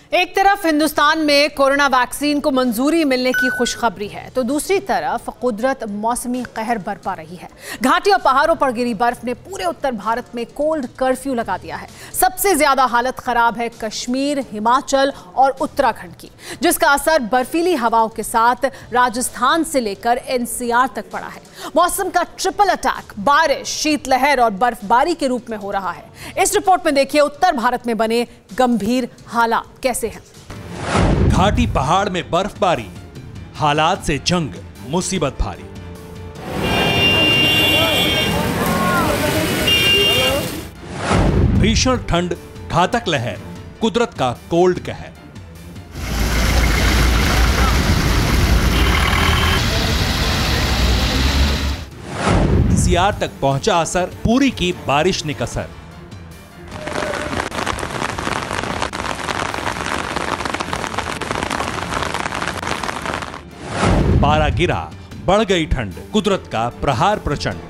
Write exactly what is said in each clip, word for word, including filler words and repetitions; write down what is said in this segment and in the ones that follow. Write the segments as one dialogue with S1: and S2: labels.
S1: एक तरफ हिंदुस्तान में कोरोना वैक्सीन को मंजूरी मिलने की खुशखबरी है, तो दूसरी तरफ कुदरत मौसमी कहर बरपा रही है। घाटी और पहाड़ों पर गिरी बर्फ ने पूरे उत्तर भारत में कोल्ड कर्फ्यू लगा दिया है। सबसे ज्यादा हालत खराब है कश्मीर, हिमाचल और उत्तराखंड की, जिसका असर बर्फीली हवाओं के साथ राजस्थान से लेकर एनसीआर तक पड़ा है। मौसम का ट्रिपल अटैक बारिश, शीतलहर और बर्फबारी के रूप में हो रहा है। इस रिपोर्ट में देखिए उत्तर भारत में बने गंभीर हालात कैसे हैं।
S2: घाटी पहाड़ में बर्फबारी, हालात से जंग, मुसीबत भारी। भीषण ठंड, घातक लहर, कुदरत का कोल्ड कहर। एनसीआर तक पहुंचा असर, पूरी की बारिश ने कसर। पारा गिरा, बढ़ गई ठंड, कुदरत का प्रहार प्रचंड।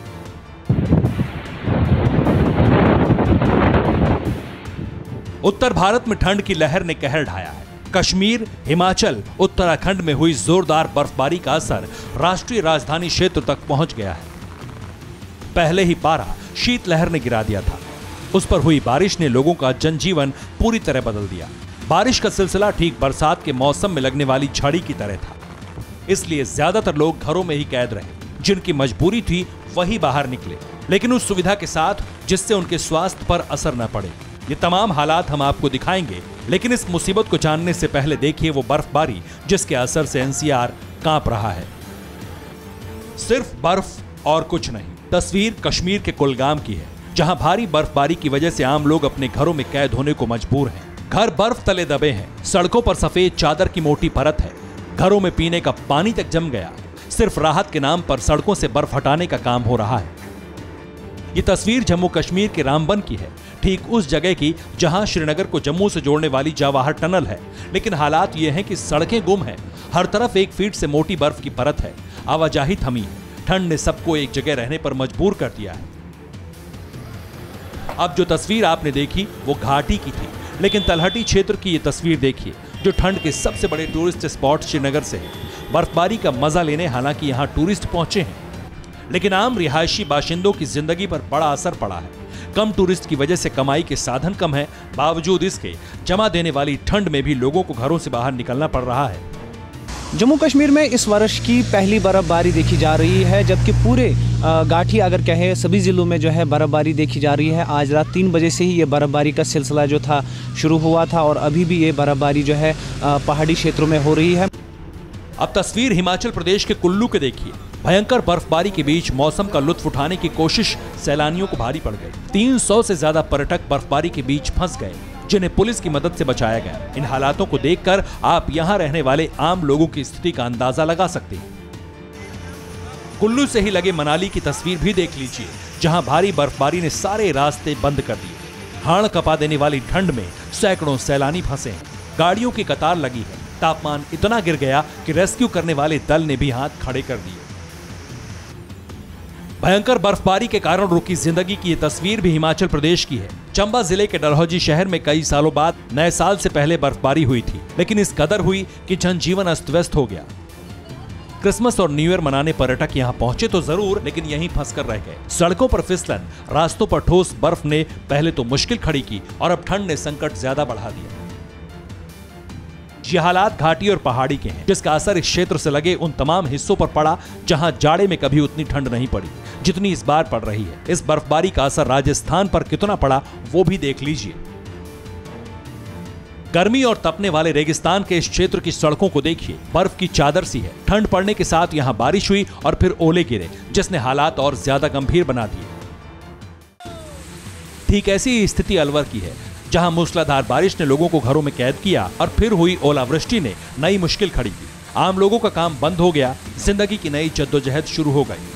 S2: उत्तर भारत में ठंड की लहर ने कहर ढाया है। कश्मीर, हिमाचल, उत्तराखंड में हुई जोरदार बर्फबारी का असर राष्ट्रीय राजधानी क्षेत्र तक पहुंच गया है। पहले ही पारा शीतलहर ने गिरा दिया था, उस पर हुई बारिश ने लोगों का जनजीवन पूरी तरह बदल दिया। बारिश का सिलसिला ठीक बरसात के मौसम में लगने वाली झड़ी की तरह था, इसलिए ज्यादातर लोग घरों में ही कैद रहे। जिनकी मजबूरी थी वही बाहर निकले, लेकिन उस सुविधा के साथ जिससे उनके स्वास्थ्य पर असर न पड़े। ये तमाम हालात हम आपको दिखाएंगे, लेकिन इस मुसीबत को जानने से पहले देखिए वो बर्फबारी जिसके असर से एनसीआर कांप रहा है। सिर्फ बर्फ और कुछ नहीं। तस्वीर कश्मीर के कुलगाम की है, जहां भारी बर्फबारी की वजह से आम लोग अपने घरों में कैद होने को मजबूर हैं। घर बर्फ तले दबे हैं, सड़कों पर सफेद चादर की मोटी परत है, घरों में पीने का पानी तक जम गया। सिर्फ राहत के नाम पर सड़कों से बर्फ हटाने का काम हो रहा है। ये तस्वीर जम्मू कश्मीर के रामबन की है, ठीक उस जगह की जहां श्रीनगर को जम्मू से जोड़ने वाली जवाहर टनल है। लेकिन हालात ये हैं कि सड़कें गुम हैं, हर तरफ एक फीट से मोटी बर्फ की परत है, आवाजाही थमी है। ठंड ने सबको एक जगह रहने पर मजबूर कर दिया है। अब जो तस्वीर आपने देखी वो घाटी की थी, लेकिन तलहटी क्षेत्र की ये तस्वीर देखिए, जो ठंड के सबसे बड़े टूरिस्ट स्पॉट श्रीनगर से है। बर्फबारी का मजा लेने हालांकि यहाँ टूरिस्ट पहुंचे हैं, लेकिन आम रिहायशी बाशिंदों की जिंदगी पर बड़ा असर पड़ा है। कम टूरिस्ट की वजह से कमाई के साधन कम है, बावजूद इसके जमा देने वाली ठंड में भी लोगों को घरों से बाहर निकलना पड़ रहा है।
S3: जम्मू कश्मीर में इस वर्ष की पहली बर्फबारी देखी जा रही है, जबकि पूरे घाटी अगर कहें सभी ज़िलों में जो है बर्फबारी देखी जा रही है। आज रात तीन बजे से ही ये बर्फबारी का सिलसिला जो था शुरू हुआ था और अभी भी ये बर्फबारी जो है पहाड़ी क्षेत्रों में हो रही है।
S2: अब तस्वीर हिमाचल प्रदेश के कुल्लू के देखिए। भयंकर बर्फबारी के बीच मौसम का लुत्फ उठाने की कोशिश सैलानियों को भारी पड़ गई। तीन सौ से ज्यादा पर्यटक बर्फबारी के बीच फंस गए, जिन्हें पुलिस की मदद से बचाया गया। इन हालातों को देखकर आप यहां रहने वाले आम लोगों की स्थिति का अंदाजा लगा सकते हैं। कुल्लू से ही लगे मनाली की तस्वीर भी देख लीजिए, जहां भारी बर्फबारी ने सारे रास्ते बंद कर दिए। हाड़ कपा देने वाली ठंड में सैकड़ों सैलानी फंसे हैं, गाड़ियों की कतार लगी है। तापमान इतना गिर गया कि रेस्क्यू करने वाले दल ने भी हाथ खड़े कर दिए। भयंकर बर्फबारी के कारण रुकी जिंदगी की ये तस्वीर भी हिमाचल प्रदेश की है। चंबा जिले के डलहौजी शहर में कई सालों बाद नए साल से पहले बर्फबारी हुई थी, लेकिन इस कदर हुई कि जनजीवन अस्त व्यस्त हो गया। क्रिसमस और न्यू ईयर मनाने पर्यटक यहाँ पहुंचे तो जरूर, लेकिन यहीं फंसकर रह गए। सड़कों पर फिसलन, रास्तों पर ठोस बर्फ ने पहले तो मुश्किल खड़ी की और अब ठंड ने संकट ज्यादा बढ़ा दिया। ये हालात घाटी और पहाड़ी के हैं, जिसका असर इस क्षेत्र से लगे उन तमाम हिस्सों पर पड़ा जहां जाड़े में कभी उतनी ठंड नहीं पड़ी जितनी इस बार पड़ रही है। इस बर्फबारी का असर राजस्थान पर कितना पड़ा वो भी देख लीजिए। गर्मी और तपने वाले रेगिस्तान के इस क्षेत्र की सड़कों को देखिए, बर्फ की चादर सी है। ठंड पड़ने के साथ यहां बारिश हुई और फिर ओले गिरे, जिसने हालात और ज्यादा गंभीर बना दिए। ठीक ऐसी स्थिति अलवर की है, जहां मूसलाधार बारिश ने लोगों को घरों में कैद किया और फिर हुई ओलावृष्टि ने नई मुश्किल खड़ी की। आम लोगों का काम बंद हो गया, जिंदगी की नई जद्दोजहद शुरू हो गई।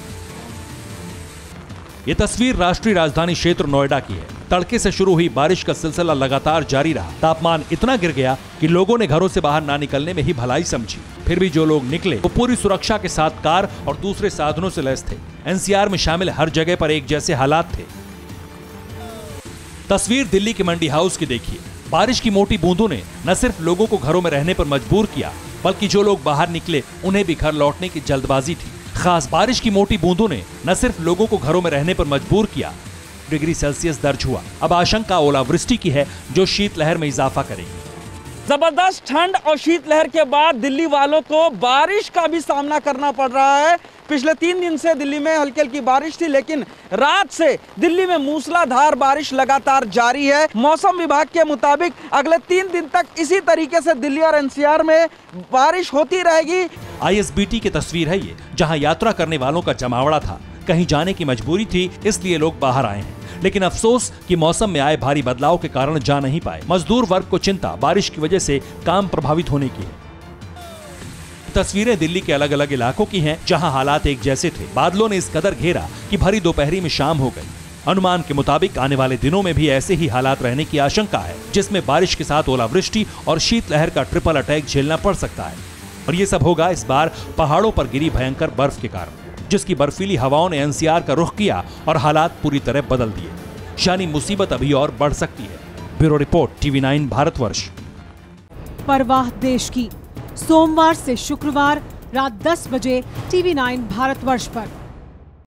S2: ये तस्वीर राष्ट्रीय राजधानी क्षेत्र नोएडा की है। तड़के से शुरू हुई बारिश का सिलसिला लगातार जारी रहा। तापमान इतना गिर गया कि लोगों ने घरों से बाहर ना निकलने में ही भलाई समझी। फिर भी जो लोग निकले वो पूरी सुरक्षा के साथ कार और दूसरे साधनों से लैस थे। एनसीआर में शामिल हर जगह पर एक जैसे हालात थे। तस्वीर दिल्ली के मंडी हाउस की देखिए, बारिश की मोटी बूंदों ने न सिर्फ लोगों को घरों में रहने पर मजबूर किया, बल्कि जो लोग बाहर निकले उन्हें भी घर लौटने की जल्दबाजी थी। खास बारिश की मोटी बूंदों ने न सिर्फ लोगों को घरों में रहने पर मजबूर किया, डिग्री सेल्सियस दर्ज हुआ। अब आशंका ओलावृष्टि की है जो शीतलहर में इजाफा करेगी।
S4: जबरदस्त ठंड और शीतलहर के बाद दिल्ली वालों को बारिश का भी सामना करना पड़ रहा है। पिछले तीन दिन से दिल्ली में हल्की हल्की बारिश थी, लेकिन रात से दिल्ली में मूसलाधार बारिश लगातार जारी है। मौसम विभाग के मुताबिक अगले तीन दिन तक इसी तरीके से दिल्ली और एनसीआर में बारिश होती रहेगी।
S2: आईएसबीटी की तस्वीर है ये, जहां यात्रा करने वालों का जमावड़ा था। कहीं जाने की मजबूरी थी, इसलिए लोग बाहर आए हैं। लेकिन अफसोस कि मौसम में आए भारी बदलाव के कारण जा नहीं पाए। मजदूर वर्ग को चिंता बारिश की वजह से काम प्रभावित होने की है। तस्वीरें दिल्ली के अलग अलग इलाकों की हैं, जहां हालात एक जैसे थे। बादलों ने इस कदर घेरा कि भरी दोपहरी में शाम हो गई। अनुमान के मुताबिक आने वाले दिनों में भी ऐसे ही हालात रहने की आशंका है, जिसमें बारिश के साथ ओलावृष्टि और शीतलहर का ट्रिपल अटैक झेलना पड़ सकता है। और ये सब होगा इस बार पहाड़ों पर गिरी भयंकर बर्फ के कारण, जिसकी बर्फीली हवाओं ने एनसीआर का रुख किया और हालात पूरी तरह बदल दिए। यानी मुसीबत अभी और बढ़ सकती है। Bureau report, TV nine Bharatvarsh.
S1: परवाह देश की, सोमवार से शुक्रवार रात दस बजे टीवी नाइन भारतवर्ष पर।